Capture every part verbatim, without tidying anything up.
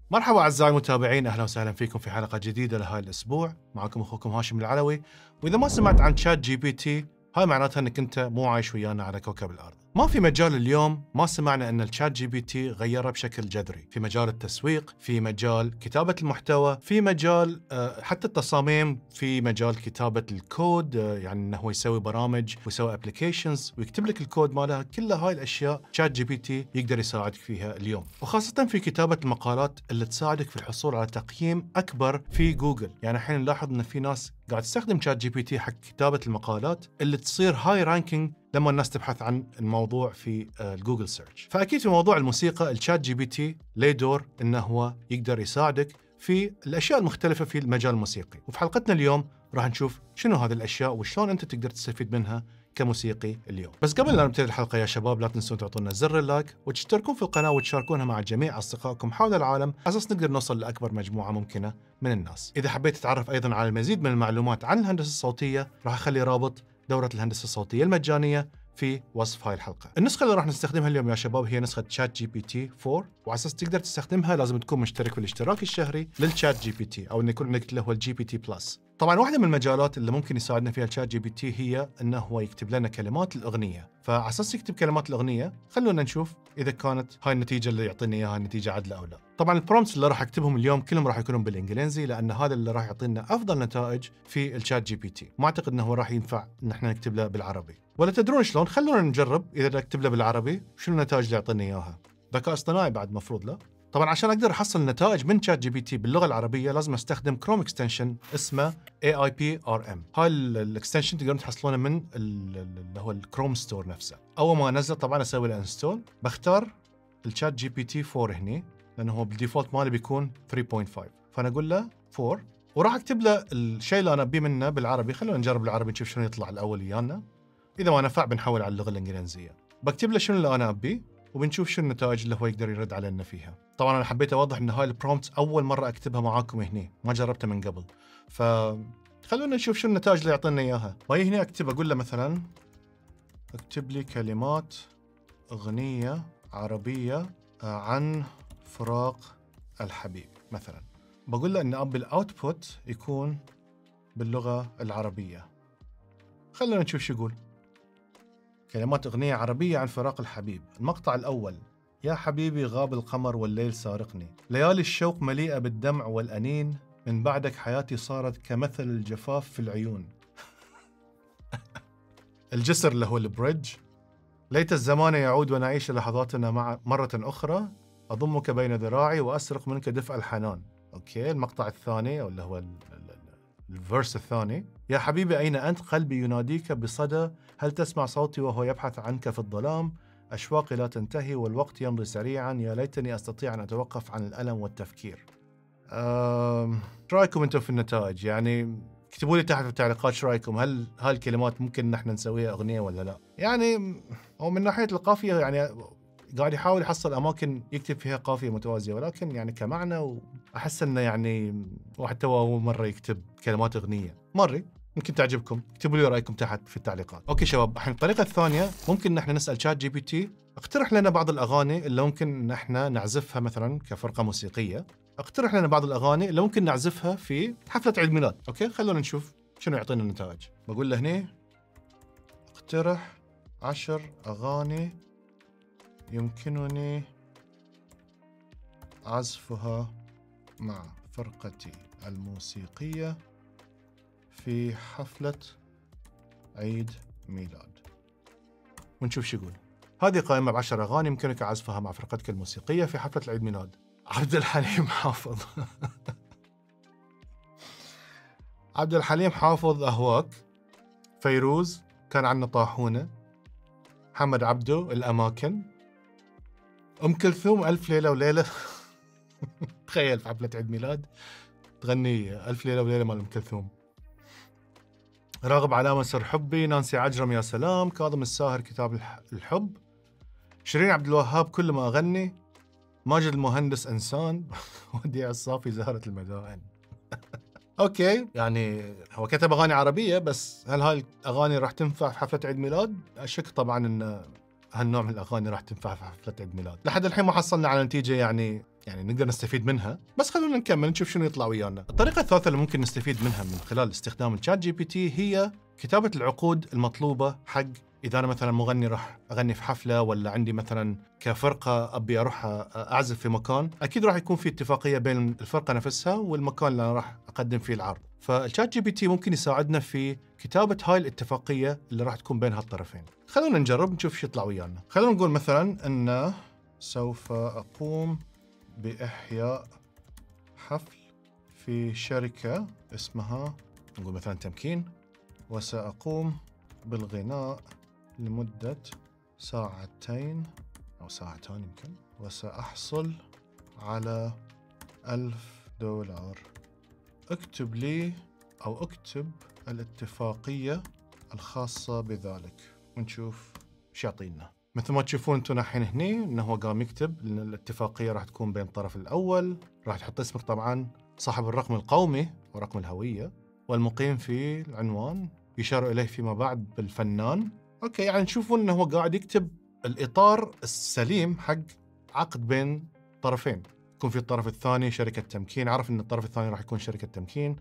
مرحبا أعزائي المتابعين، أهلا وسهلا فيكم في حلقة جديدة لهاي الأسبوع. معكم أخوكم هاشم العلوي. وإذا ما سمعت عن شات جي بي تي، هاي معناتها أنك أنت مو عايش ويانا على كوكب الأرض. ما في مجال اليوم ما سمعنا أن الشات جي بي تي غيره بشكل جذري، في مجال التسويق، في مجال كتابة المحتوى، في مجال حتى التصاميم، في مجال كتابة الكود، يعني أنه هو يسوي برامج ويسوي أبليكيشنز ويكتب لك الكود مالها. كل هاي الأشياء شات جي بي تي يقدر يساعدك فيها اليوم، وخاصة في كتابة المقالات اللي تساعدك في الحصول على تقييم أكبر في جوجل. يعني الحين نلاحظ أن في ناس قاعد تستخدم شات جي بي تي حق كتابة المقالات اللي تصير هاي رانكينج لما الناس تبحث عن الموضوع في الجوجل سيرش. فأكيد في موضوع الموسيقى الشات جي بي تي له دور إنه هو يقدر يساعدك في الأشياء المختلفة في المجال الموسيقي. وفي حلقتنا اليوم راح نشوف شنو هذه الأشياء وشلون أنت تقدر تستفيد منها كموسيقي اليوم. بس قبل لا نبتدي الحلقة يا شباب، لا تنسون تعطونا زر اللايك وتشتركون في القناة وتشاركونها مع جميع أصدقائكم حول العالم، على أساس نقدر نوصل لأكبر مجموعة ممكنة من الناس. إذا حبيت تتعرف أيضا على المزيد من المعلومات عن الهندسة الصوتية، راح أخلي رابط دورة الهندسة الصوتية المجانية في وصف هاي الحلقة. النسخة اللي راح نستخدمها اليوم يا شباب هي نسخة شات جي بي تي فور، وعلى أساس تقدر تستخدمها لازم تكون مشترك بالاشتراك الشهري للشات جي بي تي، أو إنه يكون عندك اللي هو الجي بي تي بلس. طبعا واحدة من المجالات اللي ممكن يساعدنا فيها الشات جي بي تي هي إنه هو يكتب لنا كلمات الأغنية. فعلى أساس يكتب كلمات الأغنية، خلونا نشوف إذا كانت هاي النتيجة اللي يعطينا إياها النتيجة عدلة أو لا. طبعا البرومتس اللي راح أكتبهم اليوم كلهم راح يكونون بالإنجليزي، لأن هذا اللي راح يعطينا أفضل نتائج في الشات جي بي تي. ما أعتقد إنه هو راح ينفع إن إحنا نكتب له بالعربي. ولا تدرون شلون؟ خلونا نجرب إذا نكتب له بالعربي شنو النتائج اللي يعطينا إياها. ذكاء اصطناعي بعد مفروض لا. طبعا عشان اقدر احصل نتائج من شات جي بي تي باللغه العربيه لازم استخدم كروم اكستنشن اسمه إيه آي بي آر إم. هاي الاكستنشن تقدرون تحصلونه من اللي هو الكروم ستور نفسه. اول ما انزل طبعا اسوي له انستول، بختار الشات جي بي تي فور هني، لانه هو بالديفولت مالي بيكون ثري بوينت فايف، فانا اقول له فور وراح اكتب له الشيء اللي انا ابيه منه بالعربي. خلونا نجرب العربي نشوف شنو يطلع الاول ويانا. اذا ما نفع بنحول على اللغه الانجليزيه. بكتب له شنو اللي انا ابيه وبنشوف شو النتائج اللي هو يقدر يرد علينا فيها. طبعا انا حبيت اوضح ان هاي البرومبت اول مره اكتبها معاكم هنا، ما جربتها من قبل، فخلونا نشوف شو النتائج اللي يعطينا اياها. وهي هنا اكتب اقول له مثلا اكتب لي كلمات اغنيه عربيه عن فراق الحبيب مثلا. بقول له ان ابي الاوتبوت يكون باللغه العربيه. خلونا نشوف شو يقول. كلمات أغنية عربية عن فراق الحبيب. المقطع الأول: يا حبيبي غاب القمر والليل سارقني، ليالي الشوق مليئة بالدمع والأنين، من بعدك حياتي صارت كمثل الجفاف في العيون. الجسر اللي هو البريدج: ليت الزمان يعود ونعيش لحظاتنا مع مرة أخرى، أضمك بين ذراعي وأسرق منك دفء الحنان. أوكي. المقطع الثاني أو اللي هو الفيرس الثاني: يا حبيبي أين أنت؟ قلبي يناديك بصدى، هل تسمع صوتي وهو يبحث عنك في الظلام؟ أشواقي لا تنتهي والوقت يمضي سريعا، يا ليتني أستطيع أن أتوقف عن الألم والتفكير. أم... شو رأيكم أنتم في النتائج؟ يعني اكتبوا لي تحت في التعليقات شو رأيكم، هل هاي الكلمات ممكن نحن نسويها أغنية ولا لا؟ يعني هو من ناحية القافية يعني قاعد يحاول يحصل أماكن يكتب فيها قافية متوازية، ولكن يعني كمعنى وأحس إنه يعني واحد تو أول مرة يكتب كلمات أغنية مرة ممكن تعجبكم. اكتبوا لي رأيكم تحت في التعليقات. أوكي شباب، الحين الطريقة الثانية ممكن نحن نسأل شات جي بي تي اقترح لنا بعض الأغاني اللي ممكن نحن نعزفها مثلا كفرقة موسيقية. اقترح لنا بعض الأغاني اللي ممكن نعزفها في حفلة عيد ميلاد. أوكي خلونا نشوف شنو يعطينا النتائج. بقول له هنا اقترح عشر أغاني يمكنني عزفها مع فرقتي الموسيقية في حفلة عيد ميلاد، ونشوف شو يقول. هذه قائمة بعشر أغاني يمكنك عزفها مع فرقتك الموسيقية في حفلة العيد ميلاد. عبد الحليم حافظ. عبد الحليم حافظ أهواك. فيروز كان عنا طاحونة. محمد عبده الأماكن. أم كلثوم ألف ليلة وليلة. تخيل في حفلة عيد ميلاد تغني ألف ليلة وليلة مال أم كلثوم. راغب علامة سر حبي. نانسي عجرم يا سلام. كاظم الساهر كتاب الحب. شيرين عبد الوهاب كل ما أغني. ماجد المهندس إنسان. وديع الصافي زهرة المدائن. أوكي يعني هو كتب أغاني عربية، بس هل هاي الأغاني راح تنفع في حفلة عيد ميلاد؟ أشك طبعا إن هالنوع من الاغاني راح تنفع في حفله عيد ميلاد. لحد الحين ما حصلنا على نتيجه يعني يعني نقدر نستفيد منها، بس خلونا نكمل نشوف شنو يطلع ويانا. الطريقه الثالثه اللي ممكن نستفيد منها من خلال استخدام الشات جي بي تي هي كتابه العقود المطلوبه حق اذا انا مثلا مغني راح اغني في حفله، ولا عندي مثلا كفرقه ابي اروح اعزف في مكان، اكيد راح يكون في اتفاقيه بين الفرقه نفسها والمكان اللي انا راح اقدم فيه العرض. فالشات جي بي تي ممكن يساعدنا في كتابه هاي الاتفاقيه اللي راح تكون بين هالطرفين. خلونا نجرب نشوف شو يطلع ويانا. خلونا نقول مثلا ان سوف اقوم باحياء حفل في شركه اسمها، نقول مثلا تمكين، وساقوم بالغناء لمدة ساعتين أو ساعتين يمكن، وسأحصل على ألف دولار. اكتب لي أو اكتب الاتفاقية الخاصة بذلك ونشوف شو يعطينا. مثل ما تشوفون انتم الحين هني انه هو قام يكتب ان الاتفاقية راح تكون بين الطرف الأول، راح تحط اسمك طبعا، صاحب الرقم القومي ورقم الهوية، والمقيم في العنوان يشار إليه فيما بعد بالفنان. أوكي، يعني نشوفون أنه هو قاعد يكتب الإطار السليم حق عقد بين طرفين. يكون في الطرف الثاني شركة تمكين، عرف أن الطرف الثاني راح يكون شركة تمكين،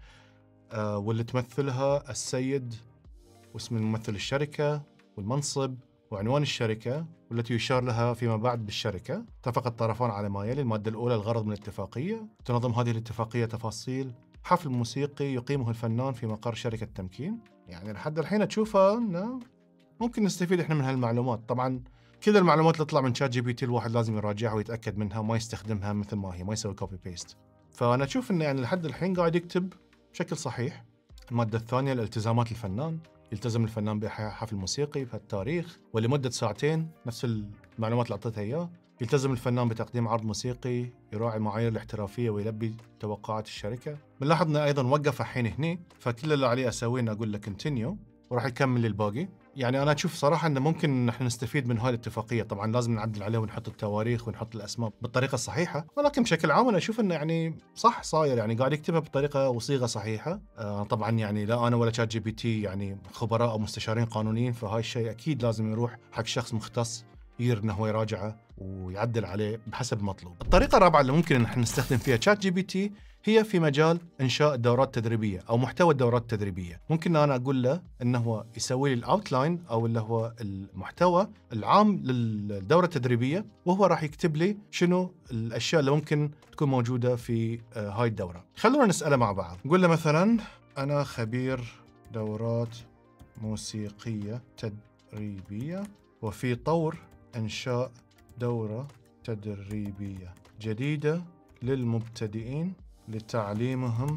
آه واللي تمثلها السيد واسم الممثل الشركة والمنصب وعنوان الشركة والتي يشار لها فيما بعد بالشركة. اتفق الطرفان على ما يلي. المادة الأولى: الغرض من الاتفاقية. تنظم هذه الاتفاقية تفاصيل حفل موسيقي يقيمه الفنان في مقر شركة تمكين. يعني لحد الحين تشوفها انه ممكن نستفيد احنا من هالمعلومات. طبعا كل المعلومات اللي تطلع من شات جي بي تي الواحد لازم يراجعها ويتاكد منها وما يستخدمها مثل ما هي، ما يسوي كوبي بيست. فانا اشوف انه يعني لحد الحين قاعد يكتب بشكل صحيح. الماده الثانيه: الالتزامات الفنان. يلتزم الفنان بإحياء حفل موسيقي في التاريخ ولمده ساعتين، نفس المعلومات اللي اعطيتها اياه. يلتزم الفنان بتقديم عرض موسيقي يراعي معايير الاحترافيه ويلبي توقعات الشركه. بنلاحظ انه ايضا وقف الحين هني، فكل اللي عليه اسويه انه اقول له كونتينيو وراح يكمل الباقي. يعني انا اشوف صراحه انه ممكن نحن نستفيد من هاي الاتفاقيه. طبعا لازم نعدل عليه ونحط التواريخ ونحط الاسماء بالطريقه الصحيحه، ولكن بشكل عام انا اشوف انه يعني صح صاير، يعني قاعد يكتبها بطريقه وصيغه صحيحه. آه طبعا يعني لا انا ولا شات جي بي تي يعني خبراء او مستشارين قانونيين، فهاي الشيء اكيد لازم يروح حق شخص مختص يقدر انه هو يراجعه ويعدل عليه بحسب المطلوب. الطريقه الرابعه اللي ممكن نحن نستخدم فيها شات جي بي تي هي في مجال إنشاء الدورات التدريبية أو محتوى الدورات التدريبية. ممكن أنا أقول له إنه هو يسوي لي الأوتلاين أو اللي هو المحتوى العام للدورة التدريبية، وهو راح يكتب لي شنو الأشياء اللي ممكن تكون موجودة في هاي الدورة. خلونا نسأله مع بعض. نقول له مثلا: أنا خبير دورات موسيقية تدريبية وفي طور إنشاء دورة تدريبية جديدة للمبتدئين لتعليمهم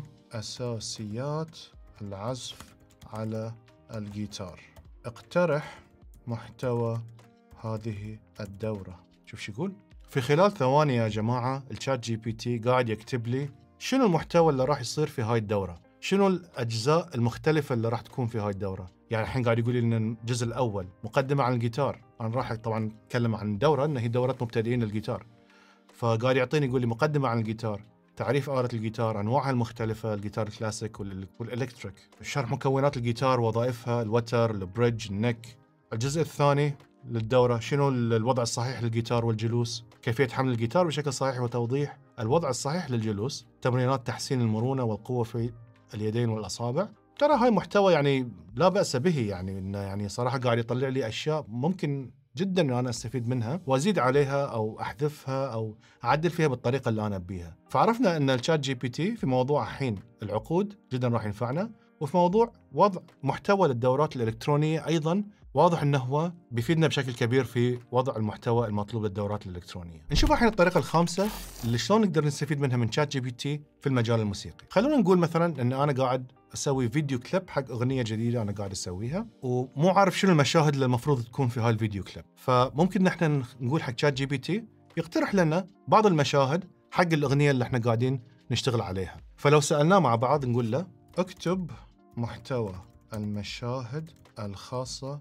أساسيات العزف على الجيتار. اقترح محتوى هذه الدورة. شوف شو يقول. في خلال ثواني يا جماعة الشات جي بي تي قاعد يكتب لي شنو المحتوى اللي راح يصير في هاي الدورة، شنو الأجزاء المختلفة اللي راح تكون في هاي الدورة. يعني الحين قاعد يقول لي إن الجزء الأول مقدمة عن الجيتار. أنا راح طبعا أتكلم عن الدورة إن هي دورة مبتدئين للجيتار، فقاعد يعطيني يقول لي مقدمة عن الجيتار، تعريف آلة الجيتار، أنواعها المختلفة، الجيتار الكلاسيك والإلكتريك، شرح مكونات الجيتار، وظائفها، الوتر، البريدج، النك. الجزء الثاني للدورة: شنو الوضع الصحيح للجيتار والجلوس، كيفية حمل الجيتار بشكل صحيح وتوضيح الوضع الصحيح للجلوس، تمرينات تحسين المرونة والقوة في اليدين والأصابع. ترى هاي محتوى يعني لا بأس به، يعني إنه يعني صراحة قاعد يطلع لي أشياء ممكن جدا ان انا استفيد منها وازيد عليها او احذفها او اعدل فيها بالطريقه اللي انا ابيها. فعرفنا ان الشات جي بي تي في موضوع الحين العقود جدا راح ينفعنا، وفي موضوع وضع محتوى للدورات الالكترونيه ايضا واضح انه هو بيفيدنا بشكل كبير في وضع المحتوى المطلوب للدورات الالكترونيه. نشوف الحين الطريقه الخامسه اللي شلون نقدر نستفيد منها من شات جي بي تي في المجال الموسيقي. خلونا نقول مثلا ان انا قاعد اسوي فيديو كليب حق اغنيه جديده انا قاعد اسويها، ومو عارف شنو المشاهد اللي المفروض تكون في هاي الفيديو كليب. فممكن نحن نقول حق شات جي بي تي يقترح لنا بعض المشاهد حق الاغنيه اللي احنا قاعدين نشتغل عليها. فلو سالناه مع بعض نقول له: اكتب محتوى المشاهد الخاصه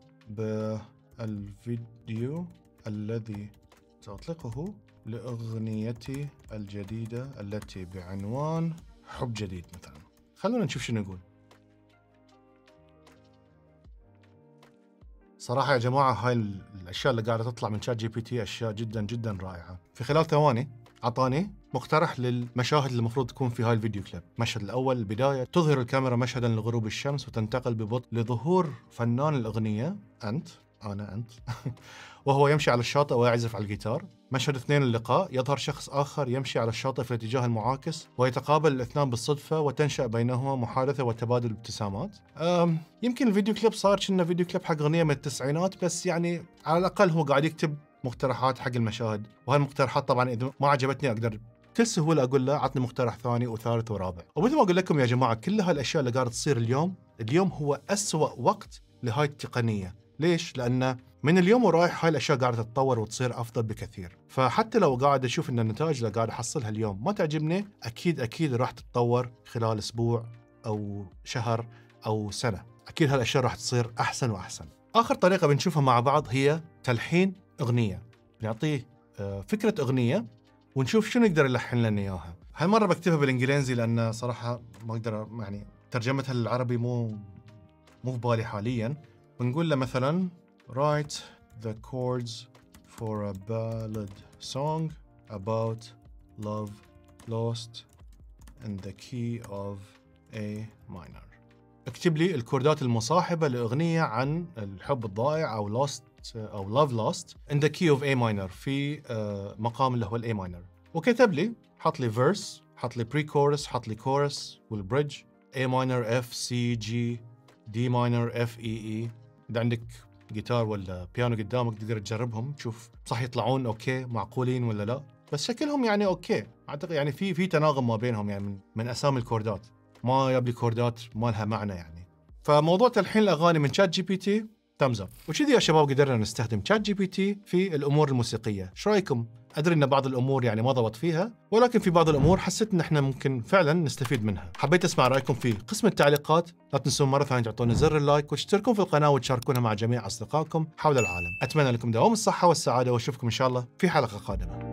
بالفيديو الذي سأطلقه لأغنيتي الجديدة التي بعنوان حب جديد مثلا. خلونا نشوف شنو يقول. صراحة يا جماعة هاي الأشياء اللي قاعدة تطلع من شات جي بي تي أشياء جدا جدا رائعة. في خلال ثواني أعطاني مقترح للمشاهد اللي المفروض تكون في هاي الفيديو كليب. المشهد الأول البداية، تظهر الكاميرا مشهدا لغروب الشمس وتنتقل ببطء لظهور فنان الأغنية أنت أنا أنت وهو يمشي على الشاطئ ويعزف على الجيتار. مشهد اثنين اللقاء، يظهر شخص آخر يمشي على الشاطئ في الاتجاه المعاكس ويتقابل الاثنان بالصدفة وتنشأ بينهما محادثة وتبادل ابتسامات. يمكن الفيديو كليب صار كأنه فيديو كليب حق أغنية من التسعينات، بس يعني على الأقل هو قاعد يكتب مقترحات حق المشاهد، وهاي المقترحات طبعا إذا ما عجبتني أقدر بكل سهولة أقول له عطني مقترح ثاني وثالث ورابع. ومثل ما أقول لكم يا جماعة، كل هالأشياء اللي قاعدة تصير اليوم، اليوم هو أسوأ وقت لهاي التقنية. ليش؟ لأن من اليوم ورايح هاي الأشياء قاعدة تتطور وتصير أفضل بكثير. فحتى لو قاعد أشوف إن النتائج اللي قاعد أحصلها اليوم ما تعجبني، أكيد أكيد راح تتطور خلال أسبوع أو شهر أو سنة. أكيد هالأشياء راح تصير أحسن وأحسن. آخر طريقة بنشوفها مع بعض هي تلحين أغنية. بنعطيه فكرة أغنية ونشوف شنو يقدر يلحن لنا إياها. هالمرة بكتبها بالإنجليزي لأن صراحة ما أقدر يعني ترجمتها للعربي مو مو في بالي حالياً. ونقول له مثلاً write the chords for a ballad song about love lost in the key of A minor. اكتب لي الكوردات المصاحبة لأغنية عن الحب الضائع أو lost أو love lost in the key of A minor، في مقام اللي هو ال A minor. وكتب لي حط لي verse، حط لي pre-chorus، حط لي chorus والbridge A minor F C G D minor F E E. إذا عندك جيتار ولا بيانو قدامك تقدر تجربهم تشوف صح يطلعون أوكي معقولين ولا لا، بس شكلهم يعني أوكي. أعتقد يعني في في تناغم ما بينهم يعني من, من أسامي الكوردات، ما يبلي كوردات ما لها معنى يعني. فموضوع تلحين الأغاني من شات جي بي تي thumbs up. وكذي يا شباب قدرنا نستخدم شات جي بي تي في الأمور الموسيقية. شو رأيكم؟ أدري إن بعض الأمور يعني ما ضبط فيها، ولكن في بعض الأمور حسيت إن إحنا ممكن فعلاً نستفيد منها. حبيت أسمع رأيكم في قسم التعليقات. لا تنسون مرة ثانية تعطونا زر اللايك وتشتركون في القناة وتشاركونها مع جميع أصدقائكم حول العالم. أتمنى لكم دوام الصحة والسعادة وأشوفكم إن شاء الله في حلقة قادمة.